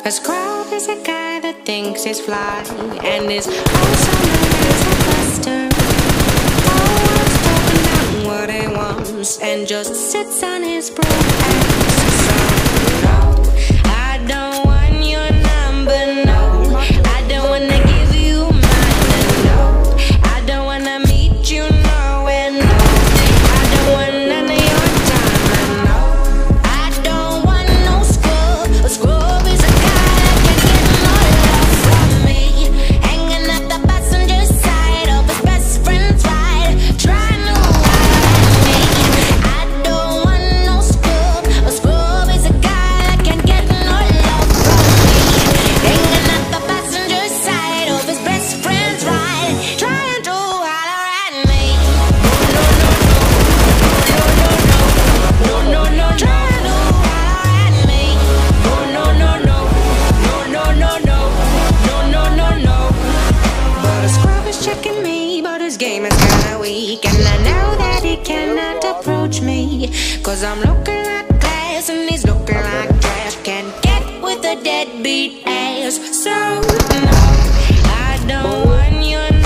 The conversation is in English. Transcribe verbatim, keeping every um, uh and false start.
A scrub is a guy that thinks he's fly and is also known as a buster. Always talking about what he wants and just sits on his broke ass. So no, I don't want your number, no. I don't wanna give you mine, no. I don't wanna meet you nowhere, no. I don't want none of your time, no. I don't want no scrub. A scrub is a guy that can get no love from me. Hanging at the passenger side of his best friend's ride, trying to ride me. I don't want no scrub. A scrub is a guy that can get no love from me. Hanging at the passenger side of his best friend's ride, trying to holler at me. No, no, no, no, no, no, no, no, no, trying to holler at me. No, no, no, no, no, no, no, no, no, no, no, no. But a scrub is checking me, but his game is kinda weak, and I know that he cannot approach me, cause I'm looking like glass and he's looking like trash. Can't get with a deadbeat ass. So no, I don't want your